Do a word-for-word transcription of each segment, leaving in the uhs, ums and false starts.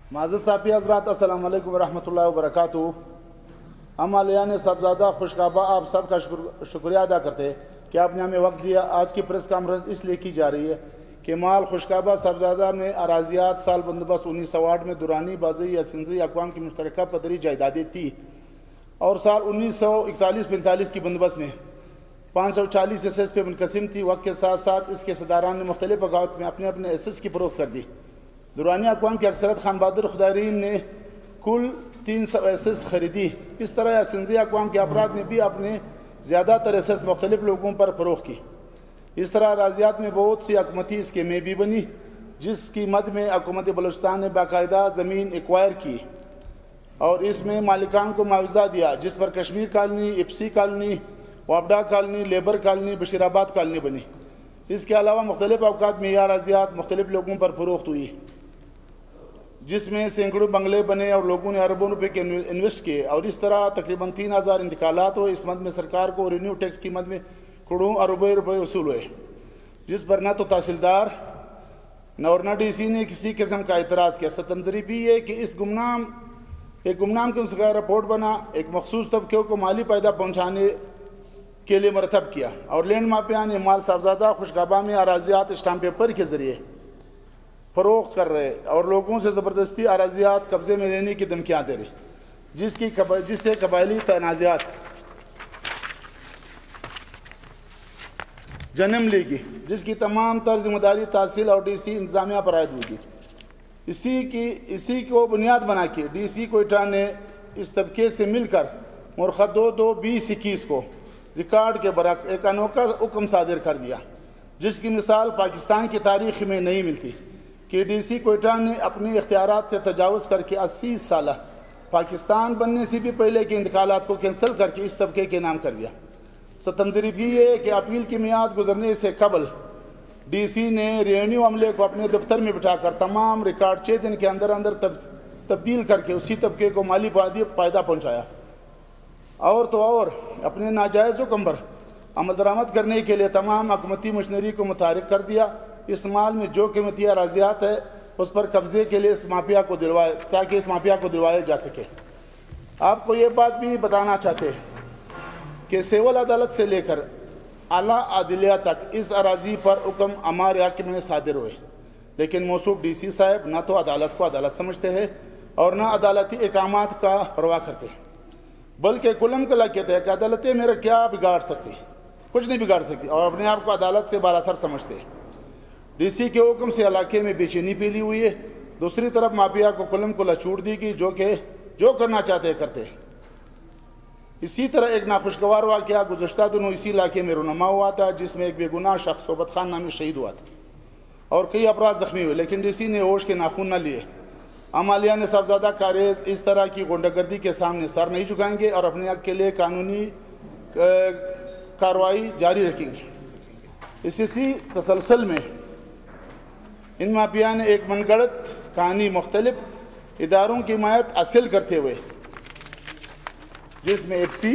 معزز صاحبی حضرات، السلام علیکم ورحمۃ اللہ وبرکاتہ۔ ہم مالیان صاحبزادہ خوشخابہ آپ سب کا شکر شکریہ ادا کرتے کہ آپ نے ہمیں وقت دیا۔ آج کی پریس کانفرنس اس لیے کی جا رہی ہے کہ مال خوشخابہ صاحبزادہ میں اراضیات سال بندوبست انیس سو آٹھ میں دورانی بازی یا سنزی اقوام کی مشترکہ پدری جائیدادیں تھی، اور سال انیس سو اکتالیس پینتالیس کی بندوبست میں پانچ سو چالیس ایسس پہ منقسم تھی۔ وقت کے ساتھ ساتھ اس کے صداران نے مختلف اوقات میں اپنے اپنے ایسس کی فروخت کر دی۔ دورانی اقوام کی اکثرت خان بہادر خدائرین نے کل تین سو ایسس خریدی۔ اس طرح یا سنزی اقوام کے افراد نے بھی اپنے زیادہ تر ایسس مختلف لوگوں پر فروخت کی۔ اس طرح اراضیات میں بہت سی حکومتی اسکیمیں بھی بنی، جس کی مد میں حکومت بلوچستان نے باقاعدہ زمین ایکوائر کی اور اس میں مالکان کو معاوضہ دیا، جس پر کشمیر کالونی، ایپسی کالونی، وابڈا colony, labour colony, Bashirabad colony بنی۔ اس کے علاوہ مختلف اوقات میں یہ اراضیات مختلف لوگوں پر فروخت ہوئی، جس میں سینکڑوں بنگلے بنے اور لوگوں نے اربوں روپے کے انویسٹ کیے، اور اس طرح تقریباً تین ہزار انتقالات ہوئے۔ اس مد میں سرکار کو ریونیو ٹیکس کی مد میں کروڑوں اربوں روپے وصول ہوئے، جس پر نہ تو تحصیلدار نہ اور نہ ڈی سی نے کسی قسم کا اعتراض کیا۔ ستمزری بھی یہ کہ اس گمنام ایک گمنام قسم کا رپورٹ بنا، ایک مخصوص طبقے کو مالی فائدہ پہنچانے کے لیے مرتب کیا، اور لینڈ مافیان نے مال صاحبزادہ خوشخابہ میں اراضیات اسٹامپ پیپر کے ذریعے فروخت کر رہے اور لوگوں سے زبردستی اراضیات قبضے میں لینے کی دھمکیاں دے رہے، جس کی جس سے قبائلی تنازعات جنم لے گی، جس کی تمام تر ذمہ داری تحصیل اور ڈی سی انتظامیہ پر عائد ہوگی۔ اسی کی اسی کو بنیاد بنا کے ڈی سی کوئٹہ نے اس طبقے سے مل کر مرخہ دو دو بیس اکیس کو ریکارڈ کے برعکس ایک انوکھا حکم صادر کر دیا، جس کی مثال پاکستان کی تاریخ میں نہیں ملتی کہ ڈی سی کوئٹہ نے اپنی اختیارات سے تجاوز کر کے اسی سالہ پاکستان بننے سے بھی پہلے کے انتقالات کو کینسل کر کے اس طبقے کے نام کر دیا۔ ستمزری بھی یہ کہ اپیل کی میعاد گزرنے سے قبل ڈی سی نے ریونیو عملے کو اپنے دفتر میں بٹھا کر تمام ریکارڈ چھ دن کے اندر اندر تبدیل کر کے اسی طبقے کو مالی فائدہ پہنچایا، اور تو اور اپنے ناجائز حکم پر عمل درآمد کرنے کے لیے تمام حکومتی مشنری کو متحرک کر دیا۔ اس مال میں جو قیمتی اراضیات ہے اس پر قبضے کے لیے اس مافیا کو دلوائے تاکہ اس مافیا کو دلوایا جا سکے۔ آپ کو یہ بات بھی بتانا چاہتے ہیں کہ سول عدالت سے لے کر اعلیٰ عدلیہ تک اس اراضی پر حکم ہمارے حق میں صادر ہوئے، لیکن موصوف ڈی سی صاحب نہ تو عدالت کو عدالت سمجھتے ہیں اور نہ عدالتی احکامات کا پرواہ کرتے ہیں، بلکہ کلم کلا کہتے ہیں کہ عدالتیں میرا کیا بگاڑ سکتی، کچھ نہیں بگاڑ سکتی، اور اپنے آپ کو عدالت سے بالاتر سمجھتے ہیں۔ ڈی سی کے حکم سے علاقے میں بے چینی پھیلی ہوئی ہے۔ دوسری طرف مافیا کو کلم کلا چھوٹ دی گئی، جو کہ جو کرنا چاہتے کرتے ہیں۔ اسی طرح ایک ناخوشگوار واقعہ گزشتہ دنوں اسی علاقے میں رونما ہوا تھا، جس میں ایک بے گناہ شخص صحبت خان نامی شہید ہوا تھا اور کئی افراد زخمی ہوئے، لیکن ڈی سی نے ہوش کے ناخن نہ لیے۔ عمالیہ نے صاحبزادہ کاریز اس طرح کی غنڈہ گردی کے سامنے سر نہیں جھکائیں گے اور اپنے حق کے لیے قانونی کارروائی جاری رکھیں گے۔ اس اسی تسلسل میں ان مافیا نے ایک من گھڑت کہانی مختلف اداروں کی حمایت حاصل کرتے ہوئے، جس میں ایف سی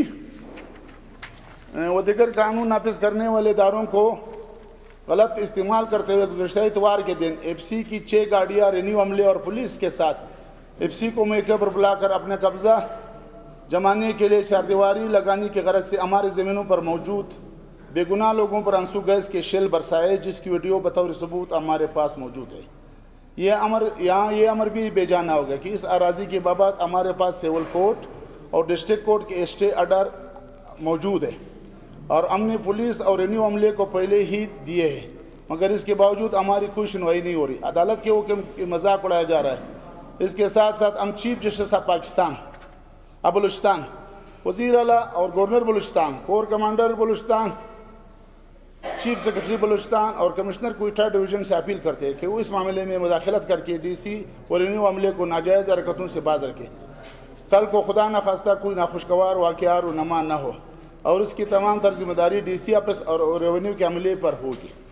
و دیگر قانون نافذ کرنے والے اداروں کو غلط استعمال کرتے ہوئے گزشتہ اتوار کے دن ایف سی کی چھ گاڑیاں ریونیو عملے اور پولیس کے ساتھ ایف سی کو موقع پر بلا کر اپنے قبضہ جمانے کے لیے چاردیواری لگانے کی غرض سے ہمارے زمینوں پر موجود بے گناہ لوگوں پر آنسو گیس کے شیل برسائے، جس کی ویڈیو بطور ثبوت ہمارے پاس موجود ہے۔ یہ امر یہاں یہ امر بھی بے جانا ہوگا کہ اس اراضی کے بابت ہمارے پاس سول کورٹ اور ڈسٹرکٹ کورٹ کے اسٹے آرڈر موجود ہے، اور ہم نے پولیس اور ریونیو عملے کو پہلے ہی دیے ہیں، مگر اس کے باوجود ہماری کوئی سنوائی نہیں ہو رہی۔ عدالت کے حکم کی مذاق اڑایا جا رہا ہے۔ اس کے ساتھ ساتھ ہم چیف جسٹس آف پاکستان اب بلوچستان، وزیر اعلیٰ اور governor Balochistan, corps commander Balochistan, chief secretary Balochistan اور کمشنر کوئٹہ ڈویژن سے اپیل کرتے ہیں کہ وہ اس معاملے میں مداخلت کر کے ڈی سی اور ریونیو عملے کو ناجائز حرکتوں سے باز رکھے۔ کل کو خدا نخواستہ کوئی ناخوشگوار واقعہ رونما نہ ہو اور اس کی تمام تر ذمہ داری ڈی سی آفس اور ریونیو کے عملے پر ہوگی۔